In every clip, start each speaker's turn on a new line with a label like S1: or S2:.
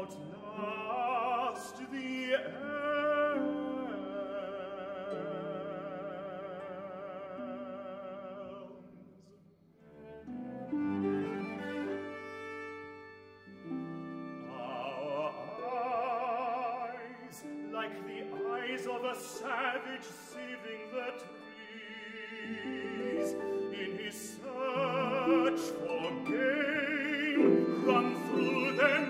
S1: outlast the like the eyes of a savage sieving the trees, in his search for game, run through them.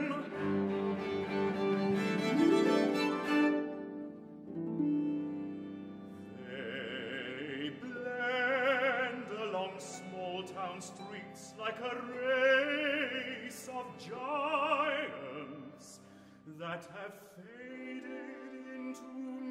S1: They blend along small town streets like a race of giants that have faded into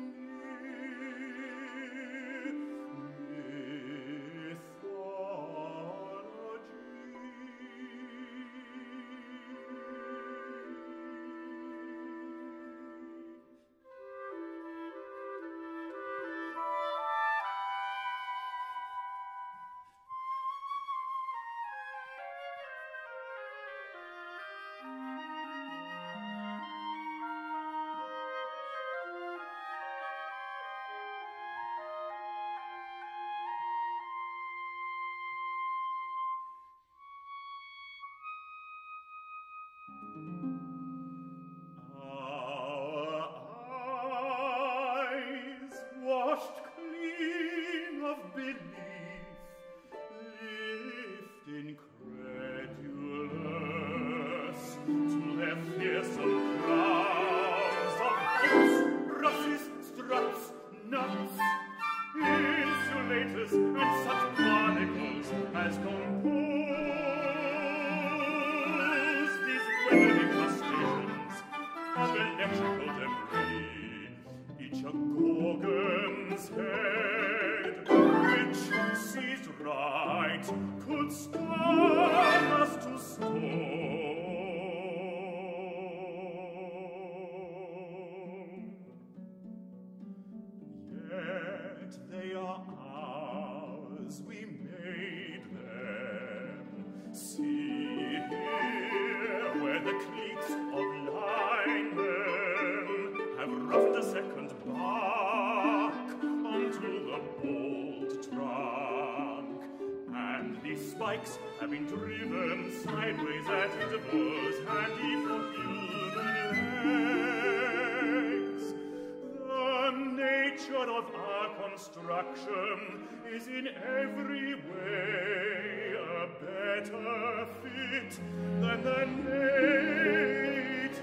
S1: washed clean of belief, lift incredulous to their fearsome crowns of bolts, trusses, struts, nuts, insulators, and such barnacles as compose these weathered incrustations of electrical debris, each a Gorgon's head, which, seized right, could starve us to stone. Yet they are ours, we made them. See here, where the cleats of linemen have roughed a second bark onto the bold trunk, and these spikes have been driven sideways at intervals handy for human legs. The nature of our construction is in every way a better fit than the nature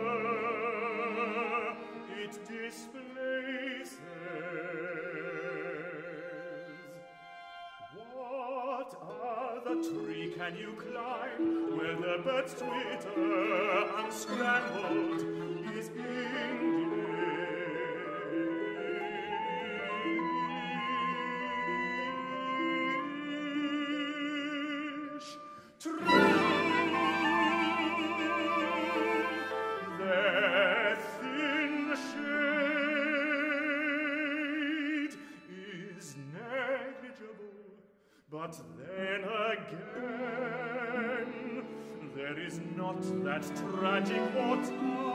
S1: it displaces. What other tree can you climb where the birds twitter unscrambled is English? True, their thin shade is negligible, but then again there is not that tragic autumn